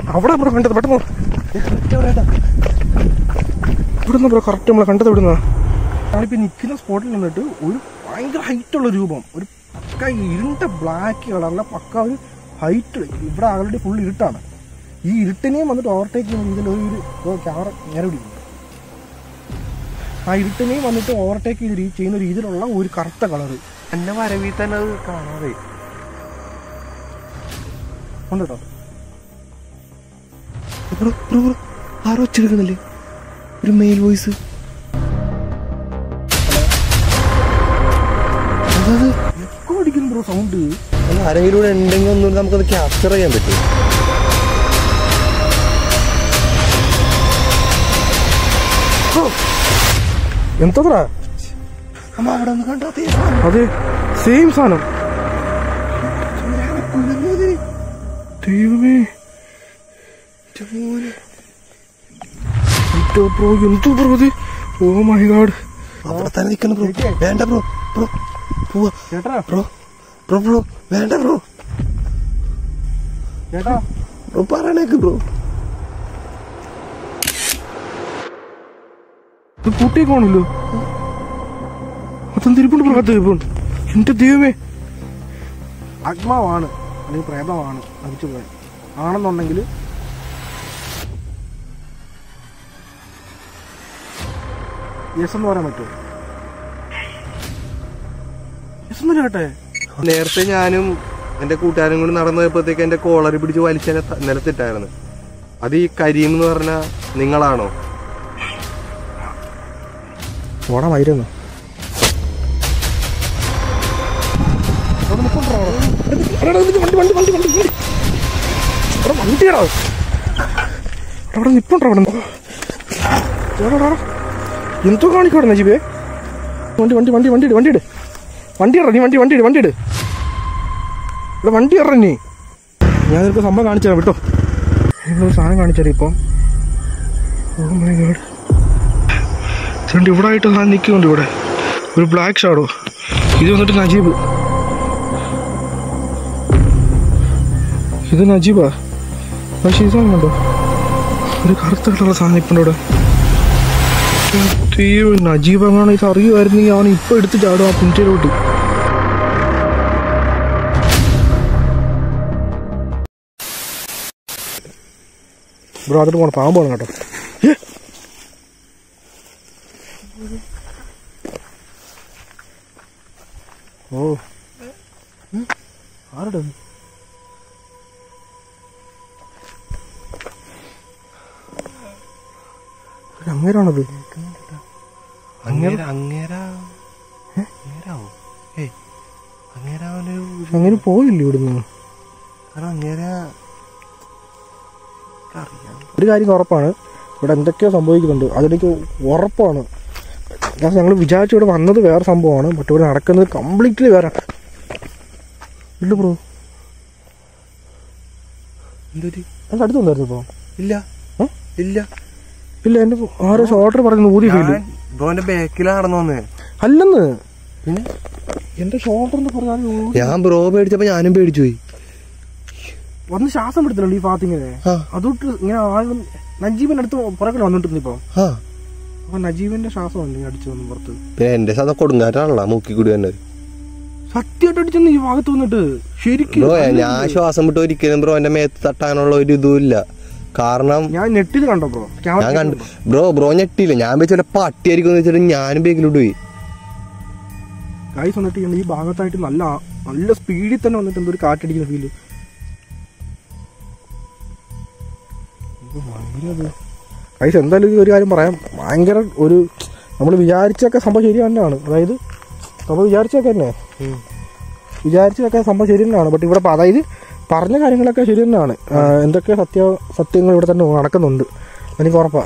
അവിടെ ബ്രോ കണ്ടത് പെട്ടെന്ന് ഇവിടുന്ന് ബ്രോ കറക്റ്റ് നമ്മളെ കണ്ടത് ഇവിടുന്ന ഞാനിപ്പോൾ നിൽക്കുന്ന സ്പോട്ടിൽ നിന്നിട്ട് ഒരു ഭയങ്കര ഹൈറ്റുള്ള രൂപം, ഒരു പക്ക ഇരുണ്ട ബ്ലാക്ക് കളറിലെ പക്ക ഒരു ഹൈറ്റ്. ഇവിടെ ആളുടെ ഫുൾ ഇരുട്ടാണ്. ഈ ഇരുട്ടിനെയും വന്നിട്ട് ഓവർടേക്ക് ചെയ്യുന്ന രീതിയിൽ ഒരു ക്യാമറ നേരെ പിടിക്കും. ആ ഇരുട്ടിനെയും വന്നിട്ട് ഓവർടേക്ക് ചെയ്യുന്ന രീതിയിലുള്ള ഒരു കറുത്ത കളറ് എന്നെ വരവിൽ തന്നെ അത് കാണാതെ ഉണ്ട് കേട്ടോ. ആരോ വെച്ചെടുക്കുന്നില്ലേ ഒരു മെയിൽ വോയിസ്? എക്കോ അടിക്കുന്നു ബ്രോ സൗണ്ട്. ആരെങ്കിലും ഇവിടെ ഉണ്ടെങ്കിൽ ഒന്നും നമുക്കത് ക്യാപ്ചർ ചെയ്യാൻ പറ്റും. എന്താ അവിടെ ഒന്ന് കണ്ടാ അതെ സെയിം സാധനം. ദൈവമേ ബ്രോ എന്തോ ബ്രോ അത്. Oh my god. അവിടെ തന്നെ നിൽക്കണം ബ്രോ. വേണ്ട ബ്രോ. ബ്രോ പോവാ. ബ്രോ ബ്രോ ബ്രോ വേണ്ട ബ്രോ. ചേട്ടാ ബ്രോ പറയണേക്ക് ബ്രോ. ഇത് കൂട്ടിയേക്കാണല്ലോ. അതെന്ത് ഇരിപ്പുണ്ട് ബ്രോ? അത് ഇരിപ്പുണ്ട്. എന്റെ ദൈവമേ, ആത്മാവാണ് അല്ലെങ്കിൽ പ്രേതമാണ് മരിച്ചു പോയത് ആണെന്നുണ്ടെങ്കിൽ യെസ് എന്ന് പറയാൻ പറ്റുമോ? യെസ് എന്ന് കേട്ടെ. നേരത്തെ ഞാനും എന്റെ കൂട്ടുകാരും കൂടി നടന്നു പോയപ്പോഴത്തേക്ക് എന്റെ കോളറി പിടിച്ച് വലിച്ച നിലത്തിട്ടായിരുന്നു. അത് ഈ കരീം എന്ന് പറഞ്ഞ നിങ്ങളാണോ? ഓണമായിരുന്നു. അവിടെ നിപ്പുണ്ടോ? അവിടെ എന്തോ കാണിക്കോടെ നജീബേ. വണ്ടി വണ്ടി വണ്ടി വണ്ടി ഇട് വണ്ടി ഇട് വണ്ടി ഇറ നീ വണ്ടി വണ്ടി ഇട് വണ്ടി ഇട് ഇവിടെ വണ്ടി ഇറ നീ. ഞാൻ നിനക്ക് സംഭവം കാണിച്ചു തരാം കേട്ടോ. നിങ്ങളൊരു സാധനം കാണിച്ചാലേ ഇപ്പം. Oh my god. ചേട്ടൻ ഇവിടെ ആയിട്ട് സാധനം നിൽക്കുന്നുണ്ട്. ഇവിടെ ഒരു ബ്ലാക്ക് ഷാഡോ. ഇത് വന്നിട്ട് നജീബ്. ഇത് നജീബാ. പക്ഷേ ഈ സാധനം കണ്ടോ ഒരു കറുത്തായിട്ടുള്ള സാധനം ഇപ്പം ഇവിടെ. നജീബ് അങ്ങനെ ഇത് അറിയുമായിരുന്നെങ്കിൽ അവൻ ഇപ്പൊ എടുത്ത് ചാടും ആ പുഞ്ചയിലോട്ട്. ബ്രോ അതിട്ട് പോണ പാമ്പാണ് കേട്ടോ. ഓ ആരുടെ അങ്ങേരാണത്? അങ്ങനെ പോയില്ലേ ഇവിടുന്ന്? ഒരു കാര്യം ഉറപ്പാണ്, ഇവിടെ എന്തൊക്കെയോ സംഭവിക്കുന്നുണ്ട്. അതെനിക്ക് ഉറപ്പാണ്. ഞങ്ങൾ വിചാരിച്ചു ഇവിടെ വന്നത് വേറെ സംഭവമാണ്. ബട്ട് ഇവിടെ നടക്കുന്നത് കംപ്ലീറ്റ്ലി വേറെ. ഇല്ല ബ്രോ എൻ്റെ അടുത്ത് വന്നായിരുന്നു ഇപ്പൊ? ഇല്ല ഇല്ല ഇല്ല. എന്റെ ആരോ ഷോർട്ടർ പറയുന്നു ഊതി ഫീല്. ബ്രോന്റെ ബാക്കിലാണെന്ന് വന്നേ. അല്ലെന്ന് പിന്നെ എന്റെ ഷോൾഡർ എന്ന് പറഞ്ഞാൽ ഞാൻ ബ്രോ പേടിച്ചപ്പോ ഞാനും പേടിച്ചു പോയി. വന്ന് ശ്വാസം എടുത്തിട്ടുണ്ട് ഈ ഭാഗത്തിങ്ങനെ. അതൊട്ട് ഇങ്ങനെ ആളും നജീബിന്റെ അടുത്ത് പുറകെ വന്നോണ്ടിരുന്നു ഇപ്പൊ. അപ്പൊ നജീബിന്റെ ശ്വാസം ഉണ്ട് അടിച്ചു വന്നു പുറത്ത്. പിന്നെ എന്റെ സാധനം കൊടുങ്കാറ്റാണല്ലോ മൂക്കി കൂടി തന്നെ. സത്യമായിട്ട് അടിച്ചെന്ന് ഈ ഭാഗത്ത് വന്നിട്ട് ശരിക്കും. ഞാൻ ശ്വാസം വിട്ട് ഒരിക്കലും ബ്രോ എന്റെ മേത്ത് തട്ടാനുള്ള ഒരു ഇതും ഇല്ല. കാരണം ഞാൻ നെറ്റിൽ കണ്ടോ ബ്രോ? ഞാൻ കണ്ടു ബ്രോ ഞെട്ടിയില്ല. ഞാൻ വെച്ചാൽ പട്ടിയായിരിക്കും വെച്ചിട്ട് ഞാനും ബേക്കിലോട്ട് പോയി. ഗൈസ് വന്നിട്ട് ഈ ഭാഗത്തായിട്ട് നല്ല നല്ല സ്പീഡിൽ തന്നെ വന്നിട്ട് എന്തൊരു കാറ്റടിക്കുന്ന ഫീല്. ഗൈസ് എന്തായാലും ഒരു കാര്യം പറയാം, ഭയങ്കര ഒരു നമ്മൾ വിചാരിച്ചൊക്കെ സംഭവം ശരി തന്നെയാണ്. അതായത് നമ്മൾ വിചാരിച്ചൊക്കെ തന്നെ സംഭവം ശരി തന്നെയാണ്. ബട്ട് ഇവിടെ അതായത് പറഞ്ഞ കാര്യങ്ങളൊക്കെ ശരി തന്നെയാണ്. എന്തൊക്കെ സത്യങ്ങൾ ഇവിടെ തന്നെ നടക്കുന്നുണ്ട്, എനിക്ക് ഉറപ്പാ.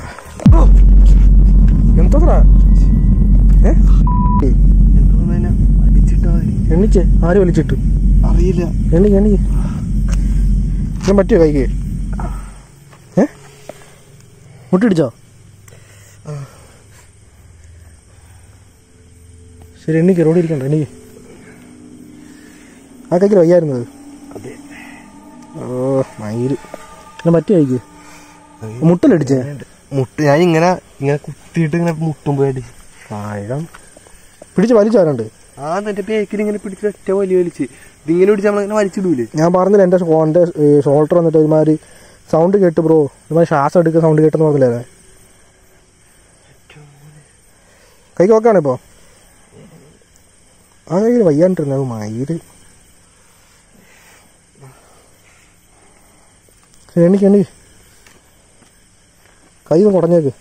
എന്തോടാ എണ്ണിച്ചേ? ആര് വലിച്ചിട്ട് അറിയില്ല. എണ്ണിക്ക് ഞാൻ പറ്റിയോ കൈക്ക്? മുട്ടിടിച്ചോ? ശരി എണ്ണിക്ക്. റോഡിൽ ഇരിക്കണ്ട എണ്ണിക്ക്. ആ കൈക്ക് വയ്യായിരുന്നത്. ഓ മയില് ഞാൻ പറ്റിയായിക്ക് മുട്ടലടിച്ചേ മുട്ട ഞാൻ ഇങ്ങനെ കുത്തിയിട്ട് ഇങ്ങനെ മുട്ടുമ്പോഴായിട്ട് പിടിച്ച് വലിച്ചാരുണ്ട്. എന്റെ ബേക്കിൽ ഇങ്ങനെ പിടിച്ച് ഒറ്റ വലിച്ച് ഇതിങ്ങനെ പിടിച്ച് നമ്മളിങ്ങനെ വലിച്ചിടൂലേ. ഞാൻ പറഞ്ഞില്ല എന്റെ ഷോൾഡർ വന്നിട്ട് ഒരുമാതിരി സൗണ്ട് കേട്ട് ബ്രോ, ഒരുമാതിരി ശ്വാസം എടുക്കുന്ന സൗണ്ട് കേട്ടെന്ന് പറഞ്ഞില്ലേ. കൈക്ക് നോക്കാണ് ഇപ്പോ. ആ കയ്യിൽ വയ്യാണ്ടിരുന്ന മയില് എണ്ണിക്ക് കൈ ഒന്ന് കുടഞ്ഞേക്ക്.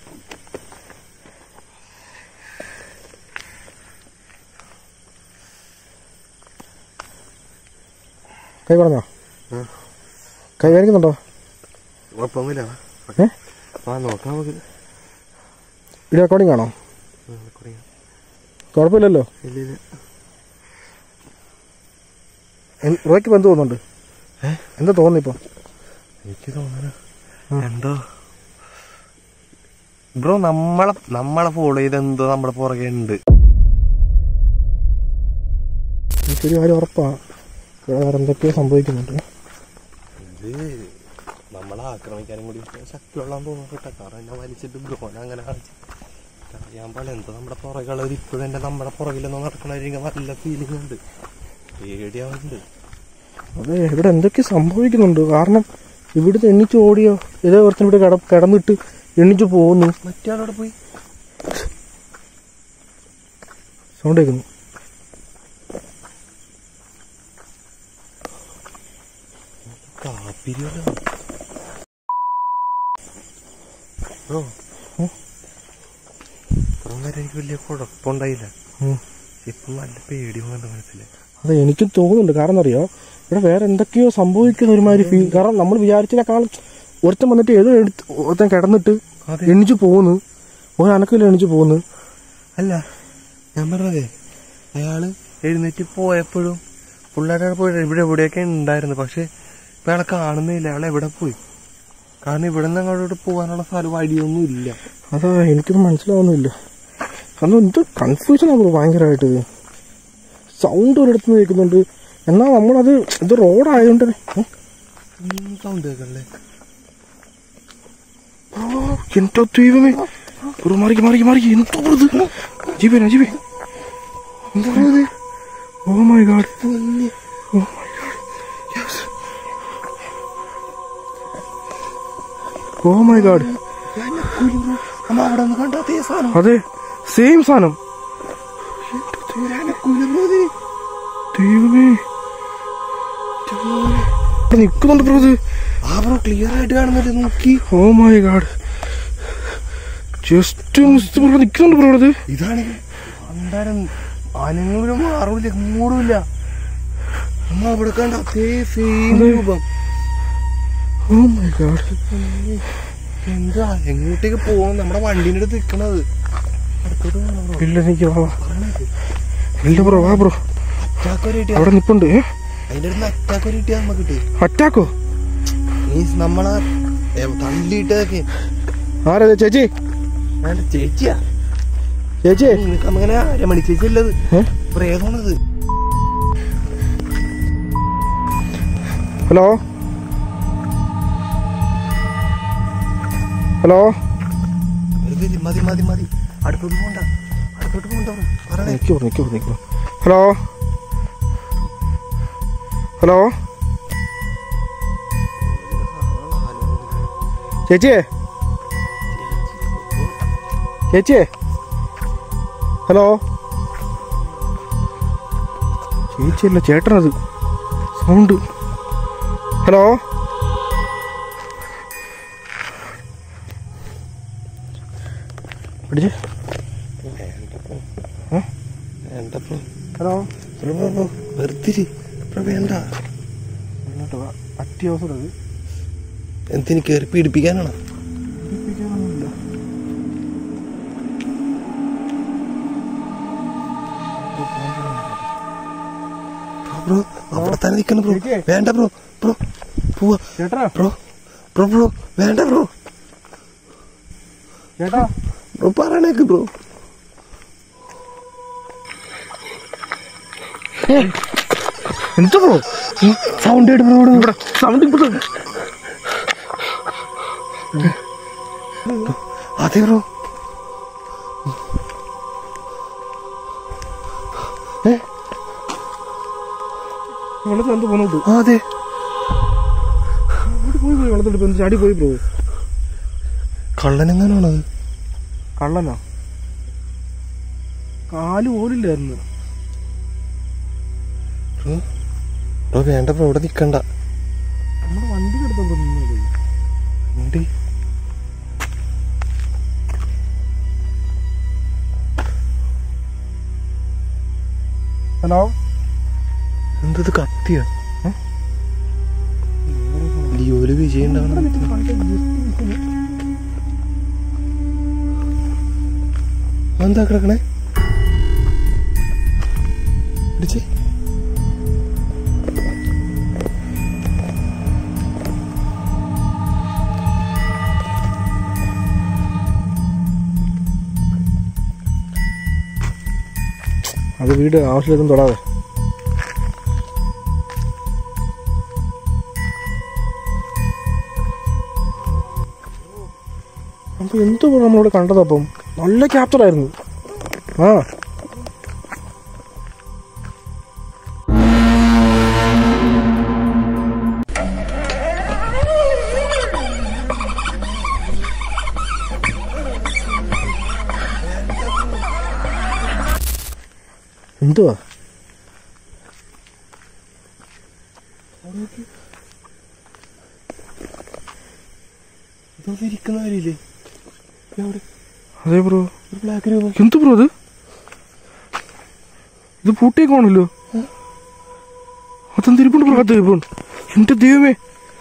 കൈ കുടഞ്ഞോ? കൈ വേദനിക്കുന്നുണ്ടോ? കുഴപ്പമൊന്നുമില്ല. നോക്കാം നമുക്ക്. ഇത് റെക്കോർഡിംഗ് ആണോ? കുഴപ്പമില്ലല്ലോ. റോയ്ക്ക് ഇപ്പം എന്ത് തോന്നുന്നുണ്ട്? എന്താ തോന്നുന്നു ഇപ്പൊ? എനിക്ക് തോന്നുന്നു എന്തോ ബ്രോ നമ്മളെ ഫോളോ ചെയ്ത് എന്തോ നമ്മുടെ പുറകെ ഉണ്ട്. എനിക്കൊരു കാര്യം ഉറപ്പാണ്, വേറെ എന്തൊക്കെയോ സംഭവിക്കുന്നുണ്ട്. ഇത് നമ്മളെ ആക്രമിക്കാനും കൂടി ശക്തിയുള്ളതെന്ന് തോന്നുന്നു. കാരണം എന്നെ വലിച്ചിട്ട് ബ്രോനെ അങ്ങനെ അറിയാൻ പാടില്ല എന്തോ നമ്മുടെ പുറകുള്ളവർ ഇപ്പോഴും എന്റെ നമ്മുടെ പുറകിലൊന്നും നടക്കണവരിങ്ങനെ നല്ല ഫീലിംഗ് ഉണ്ട്, പേടിയാവുന്നുണ്ട്. അതെ, ഇവിടെ എന്തൊക്കെ സംഭവിക്കുന്നുണ്ട്. കാരണം ഇവിടുത്തെ എണ്ണിച്ച് ഓടിയോ ഏതോ കുറച്ചും ഇവിടെ കിടന്നിട്ട് എണ്ണിച്ചു പോകുന്നു. മറ്റേ പോയി സൗണ്ട് കേൾക്കുന്നു. എനിക്ക് വലിയ കുഴപ്പമുണ്ടായില്ല, ഇപ്പൊ നല്ല പേടി വന്നു മനസ്സിലായി. അതെ, എനിക്കും തോന്നുന്നുണ്ട്. കാരണം അറിയോ, ഇവിടെ വേറെ എന്തൊക്കെയോ സംഭവിക്കുന്ന ഒരുമാതിരി ഫീൽ. കാരണം നമ്മൾ വിചാരിച്ചതിനേക്കാളും ഒരുത്തൻ വന്നിട്ട് ഏതോ ഒരുത്തൻ കിടന്നിട്ട് എണ്ണിച്ചു പോകുന്നു, ഒരനക്കില്ല എണ്ണിച്ചു പോകുന്നു. അല്ല ഞാൻ പറഞ്ഞതേ, അയാള് എഴുന്നേറ്റ് പോയപ്പോഴും പിള്ളേരെ പോയി ഇവിടെ എവിടെയൊക്കെ ഉണ്ടായിരുന്നു. പക്ഷെ ഇപ്പൊ അയാളെ കാണുന്നില്ല. അയാൾ എവിടെ പോയി? കാരണം ഇവിടെ നിന്ന് അങ്ങോട്ട് പോകാനുള്ള സ്ഥലം വഴിയൊന്നും ഇല്ല. അതാ എനിക്കൊന്നും മനസ്സിലാവുന്നില്ല. കാരണം എന്ത് കൺഫ്യൂഷനാണ് ഭയങ്കരമായിട്ട്. സൗണ്ട് ഒരിടത്ത് നിന്ന് കേൾക്കുന്നുണ്ട്, എന്നാൽ നമ്മളത് ഇത് റോഡായതുകൊണ്ട് സൗണ്ട് കേൾക്കല്ലേ. എന്തോ ദൈവമേ, മാറിക്ക് മാറിക്ക് മാറിക്ക്. എന്തോ ജീവനാ ജീവേ, എന്താ? Oh my god, oh my god, oh my god. അതെ, സെയിം സാധനം. ദൈവമേ, നിക്കുന്നുണ്ട് ബ്രോ. ഇത് ക്ലിയർ ആയിട്ട് കാണുന്നില്ല, നോക്കി. Oh my god, just bro നിക്കുന്നുണ്ട് ബ്രോ. ഇത് ഇതാണ് അനങ്ങൂരും മാറൂല, മൂടില്ല. നമ്മ അവിടെ കണ്ട അതേ സെയിം രൂപം. ഓ മൈ ഗാഡ്, എന്താ എങ്ങോട്ടേക്ക് പോകണം? നമ്മുടെ വണ്ടീന്റെ അടുത്ത് നിൽക്കണത്. ഇല്ല എനിക്ക് ഇല്ല ബ്രോ, വാ ബ്രോ. അവിടെ നിപ്പുണ്ട്. അതിന്റെ അടുത്ത് അറ്റാക്ക് ഒരു കിട്ടിയാ നമുക്ക് കിട്ടി. അറ്റാക്കോ? മീൻസ് നമ്മളെ തള്ളിയിട്ടൊക്കെ. ആരാ ചേച്ചി? ചേച്ചിയാ? ചേച്ചി അങ്ങനെ രമണി ചേച്ചി അല്ലത്, പ്രേതമാണത്. ഹലോ ഹലോ, മതി മതി മതി, അടുത്തോട്ട് പോണ്ട, അടുത്തോട്ട് പോണ്ട. നിക്കോ. ഹലോ ഹലോ, ചേച്ചിയെ ചേച്ചിയെ, ഹലോ. ചേച്ചിയല്ല ചേട്ടനത് സൗണ്ട്. ഹലോ, ഹലോ, വെറുതെ വേണ്ട. അത്യാവശ്യം അത് എന്തിനു കയറി പീഡിപ്പിക്കാനാണോ? ബ്രോ അവിടെ തന്നെ നിൽക്കണം ബ്രോ. വേണ്ട ബ്രോ, ബ്രോ പോവാ. ബ്രോ ബ്രോ ബ്രോ വേണ്ട ബ്രോ. ചേട്ടാ ബ്രോ പറയണേക്ക് ബ്രോ. എന്താ ബ്രോ സൗണ്ട്? ഇവിടെ സൗണ്ട് അതെ ബ്രോ. വെള്ളത്തിൽ എന്ത് പോകുന്നുണ്ട്? അതെ, പോയി വെള്ളത്തിട്ട് എന്ത് ചാടി പോയി ബ്രോ. കള്ളനെങ്ങാനാണത്? കള്ളനാ? കാല് പോലില്ലായിരുന്നു. വേണ്ട ബ്രോ, ഇവിടെ നിക്കണ്ട. നമ്മുടെ വണ്ടി എടുത്തോണ്ട് നിന്നത് വണ്ടി. ഹലോ, എന്തത് കത്തിയാ? ലിയോല് വിജയം ഉണ്ടാവണം. എന്താ കിടക്കണേ? പിടിച്ചേ. അത് വീട് ആവശ്യമില്ലാതും തൊടാതെ. അപ്പൊ എന്തോ നമ്മളിവിടെ കണ്ടത്. അപ്പം നല്ല ക്യാപ്ചറായിരുന്നു. ആ എന്തുവാ ഇരിക്കുന്ന കാര്യമില്ലേ? അതെ ബ്രോ, ബ്ലാക്ക് രൂപം. എന്ത് ബ്രോ അത്? ഇത് പൂട്ടിയേക്കാണല്ലോ. അതെന്തിരിപ്പുണ്ട് ബ്രോ? അത് എന്റെ ദൈവമേ,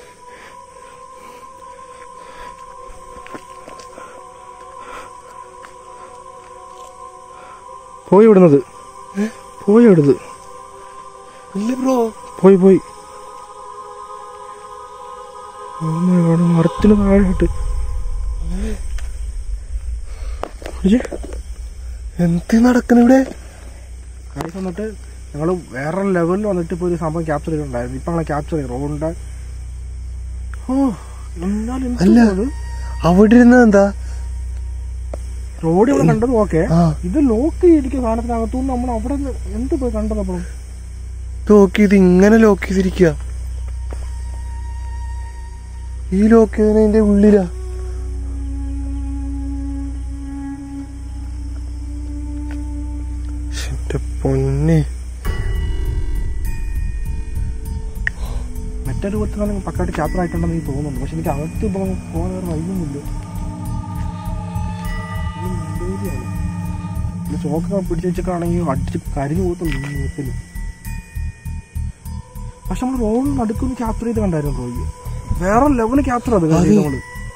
പോയി വിടുന്നത്, പോയി വിടുന്നത്. ബ്രോ പോയി പോയി മരത്തിന് താഴെയിട്ട്. എന്ത് നടക്കുന്നു ഇവിടെ? കാര്യം വന്നിട്ട് ഞങ്ങൾ വേറെ ലെവലിൽ വന്നിട്ട് ഇപ്പോൾ ഒരു സംഭവം ക്യാപ്ചർ ചെയ്തിട്ടുണ്ടായിരുന്നു. ഇപ്പൊ ഞങ്ങളെ ക്യാപ്ചർ ചെയ്തു റോഡിന്റെ. ഓ എന്നാലും അല്ല, അവിടെ ഇരുന്നത് എന്താ? റോഡ് ഇവിടെ കണ്ടത് ഓക്കെ. ഇത് ലോക്ക് ചെയ്തിരിക്കുന്ന സാധനത്തിനകത്തുനിന്ന് നമ്മൾ അവിടെ എന്ത് പോയി കണ്ടത്? അപ്പം ലോക്ക് ചെയ്ത് ഇങ്ങനെ ലോക്ക് ചെയ്തിരിക്കുക. ഈ ലോക്ക് ചെയ്തതിന്റെ ഉള്ളിലാ. എന്റെ പൊന്നെ, മറ്റേ രൂപത്തിൽ പക്കായിട്ട് ക്യാപ്ചർ ആയിട്ടുണ്ടെന്ന് എനിക്ക് തോന്നുന്നുണ്ട്. പക്ഷെ എനിക്ക് അകത്ത് പോകാൻ വേറെ വൈകുന്നില്ല. ചോക്ക് പിടിച്ച് വെച്ചിട്ടാണെങ്കിൽ അടിച്ച് കരിഞ്ഞു പോകത്തുള്ളൂ. പക്ഷെ നമ്മൾ റോഡിൽ നടുക്കൊന്ന് ക്യാപ്ചർ ചെയ്ത് കണ്ടായിരുന്നു പോയി. വേറെ ലെവല് ക്യാപ്ചർ അത് നമ്മള്.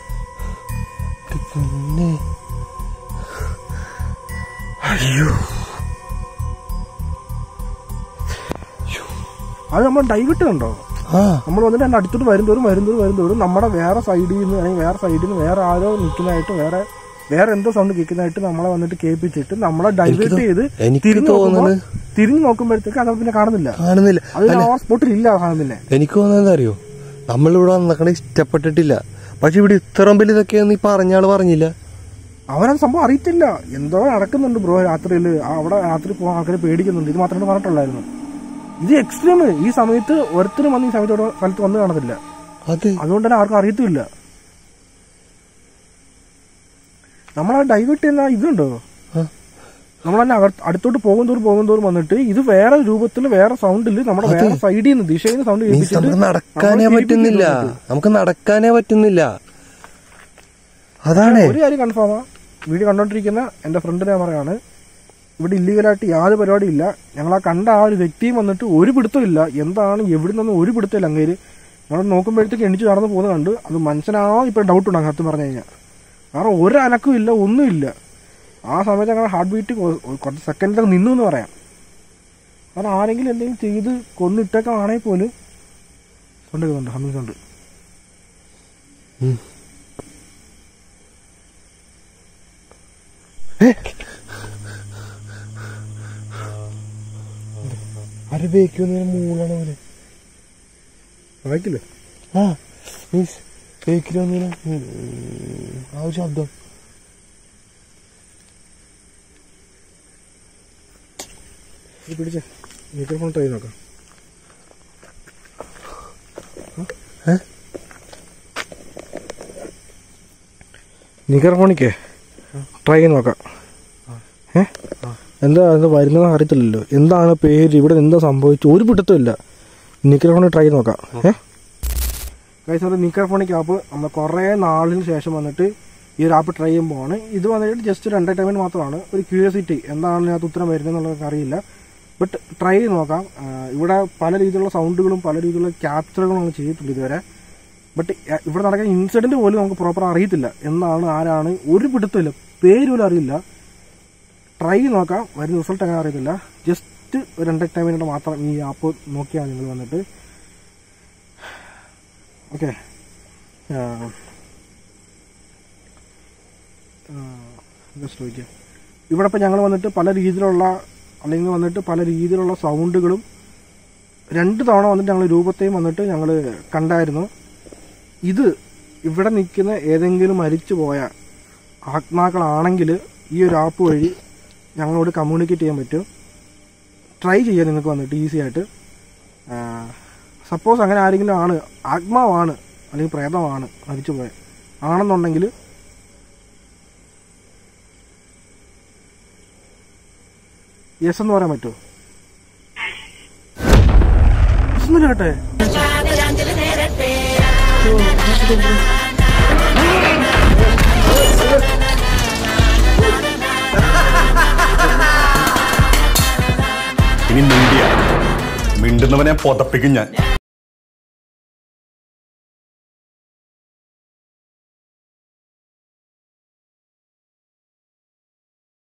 അയ്യോ, അത് നമ്മൾ ഡൈവിട്ട് കണ്ടോ? നമ്മൾ വന്നിട്ട് എന്റെ അടുത്തോട്ട് വരുന്തോറും നമ്മുടെ വേറെ സൈഡിൽ നിന്ന് അല്ലെങ്കിൽ വേറെ സൈഡിൽ നിന്ന് വേറെ ആരോ നിൽക്കുന്നതായിട്ട് വേറെ എന്തോ സൗണ്ട് കേൾക്കുന്നതായിട്ട് നമ്മളെ വന്നിട്ട് കേൾപ്പിച്ചിട്ട് നമ്മളെ ഡൈവേർട്ട് ചെയ്ത് തിരിഞ്ഞു നോക്കുമ്പോഴത്തേക്ക് അത് പിന്നെ കാണുന്നില്ല. അത് ആ സ്പോട്ടിൽ ഇല്ല. പിന്നെ എനിക്ക് തോന്നുന്നത് അറിയോ, നമ്മളിവിടെ വന്നേക്കണ ഇഷ്ടപ്പെട്ടിട്ടില്ല. പക്ഷെ ഇവിടെ ഇത്ര വലിയ ഇതൊക്കെയാന്ന് ഈ പറഞ്ഞാള് പറഞ്ഞില്ല. അവനത് സംഭവം അറിയത്തില്ല. എന്തോ നടക്കുന്നുണ്ട് ബ്രോ രാത്രിയിൽ. അവിടെ രാത്രി പോകാൻ ആൾക്കാരെ പേടിക്കുന്നുണ്ട്. ഇത് മാത്രമേ പറഞ്ഞിട്ടുള്ളായിരുന്നു. ഇത് എക്സ്ട്രീം. ഈ സമയത്ത് ഒരുത്തരും വന്ന് ഈ സമയത്ത് സ്ഥലത്ത് വന്ന് കാണത്തില്ല. അതുകൊണ്ട് തന്നെ ആർക്കും അറിയത്തില്ല. നമ്മളാ ഡൈവേർട്ട് ചെയ്യുന്ന ഇതുണ്ടോ, നമ്മളന്നെ അടുത്തോട്ട് പോകുന്തോറും വന്നിട്ട് ഇത് വേറെ രൂപത്തിൽ വേറെ സൗണ്ടിൽ നമ്മുടെ വേറെ സൈഡിൽ നിന്ന് ദിശയിൽ നിന്ന് സൗണ്ട് കേൾപ്പിച്ചിട്ട് നടക്കാനേ പറ്റുന്നില്ല. നമുക്ക് നടക്കാനേ പറ്റുന്നില്ല. അതാണ് ഒരു കാര്യം കൺഫേമാ. വീഡിയോ കണ്ടോണ്ടിരിക്കുന്ന എന്റെ ഫ്രണ്ട് ഞാൻ പറയാണ്, ഇവിടെ ഇല്ലീഗലായിട്ട് യാതൊരു പരിപാടി ഇല്ല. ഞങ്ങൾ ആ കണ്ട ആ ഒരു വ്യക്തിയും വന്നിട്ട് ഒരു പിടുത്തമില്ല. എന്താണ് എവിടെ നിന്നും ഒരു പിടുത്തമില്ല. അങ്ങേര് നമ്മൾ നോക്കുമ്പോഴത്തേക്ക് എണിച്ച് നടന്നു പോകുന്നത് കണ്ട് അത് മനുഷ്യനാണോ ഇപ്പൊ ഡൗട്ട് ഉണ്ടാകും സത്യം പറഞ്ഞു കഴിഞ്ഞാൽ. കാരണം ഒരു അനക്കും ഇല്ല, ഒന്നുമില്ല. ആ സമയത്ത് ഞങ്ങളുടെ ഹാർട്ട് ബീറ്റ് കുറച്ച് സെക്കൻഡിലൊക്കെ നിന്നു എന്ന് പറയാം. കാരണം ആരെങ്കിലും എന്തെങ്കിലും ചെയ്ത് കൊന്നിട്ടേക്കാണെങ്കിൽ പോലും കൊണ്ടുവരുന്നുണ്ട് ഹമ്മിങ് സൗണ്ട്. അരബേക്കുന്ന മൂളാണ് പോലെ വായിക്കില്ലേ? കേക്കിന് ആ ഒരു ശബ്ദം. പിടിച്ചേ, മൈക്രോഫോൺ ട്രൈ നോക്കാം. മൈക്രോഫോണിക്കേ ട്രൈ ചെയ്ത് നോക്കാം. എന്താ വരുന്നത് അറിയത്തില്ലല്ലോ. എന്താണ് പേര്, ഇവിടെ എന്താ സംഭവിച്ചു, ഒരു പിടുത്തമില്ല. മൈക്രോഫോണിൽ ട്രൈ ചെയ്ത് നോക്കാം. ഗൈസ്, ഒരു മൈക്രോഫോണിക് ആപ്പ് നമ്മൾ കുറേ നാളിന് ശേഷം വന്നിട്ട് ഈ ഒരു ആപ്പ് ട്രൈ ചെയ്യുമ്പോഴാണ്. ഇത് വന്നിട്ട് ജസ്റ്റ് ഒരു എന്റർടൈൻമെന്റ് മാത്രമാണ്, ഒരു ക്യൂരിയോസിറ്റി എന്താണ് ഇതിനകത്ത് ഉത്തരം വരുന്നത് എന്നുള്ളത് അറിയില്ല. ബട്ട് ട്രൈ ചെയ്ത് നോക്കാം. ഇവിടെ പല രീതിയിലുള്ള സൗണ്ടുകളും പല രീതിയിലുള്ള ക്യാപ്ചറുകളും നമ്മൾ ചെയ്തിട്ടുണ്ട് ഇതുവരെ. ബട്ട് ഇവിടെ നടക്കുന്ന ഇൻസിഡന്റ് പോലും നമുക്ക് പ്രോപ്പർ അറിയത്തില്ല. എന്താണ്, ആരാണ്, ഒരു പിടുത്തമില്ല, പേര് പോലും അറിയില്ല. ട്രൈ ചെയ്ത് നോക്കാം. വരുന്ന റിസൾട്ട് അങ്ങനെ അറിയത്തില്ല. ജസ്റ്റ് ഒരു എന്റർടൈൻമെന്റ് മാത്രം ഈ ആപ്പ് നോക്കിയാൽ നിങ്ങൾ വന്നിട്ട്. ഓക്കെ, ജസ്റ്റ് നോക്കിയാൽ ഇവിടെ ഇപ്പം ഞങ്ങൾ വന്നിട്ട് പല രീതിയിലുള്ള സൗണ്ടുകളും 2 തവണ വന്നിട്ട് ഞങ്ങൾ രൂപത്തെയും വന്നിട്ട് ഞങ്ങൾ കണ്ടായിരുന്നു. ഇത് ഇവിടെ നിൽക്കുന്ന ഏതെങ്കിലും മരിച്ചു പോയ ആത്മാക്കളാണെങ്കിൽ ഈ ഒരു ആപ്പ് വഴി ഞങ്ങളോട് കമ്മ്യൂണിക്കേറ്റ് ചെയ്യാൻ പറ്റും. ട്രൈ ചെയ്യാം നിങ്ങൾക്ക് വന്നിട്ട് ഈസി ആയിട്ട്. സപ്പോസ് അങ്ങനെ ആരെങ്കിലും ആണ്, ആത്മാവാണ് അല്ലെങ്കിൽ പ്രേതമാണ് മരിച്ചു പോയ ആണെന്നുണ്ടെങ്കിൽ യെസ് എന്ന് പറയാൻ പറ്റുമോ? കേട്ടെ ഇനി മിണ്ടുന്നവനെ പൊതപ്പിക്കും ഞാൻ.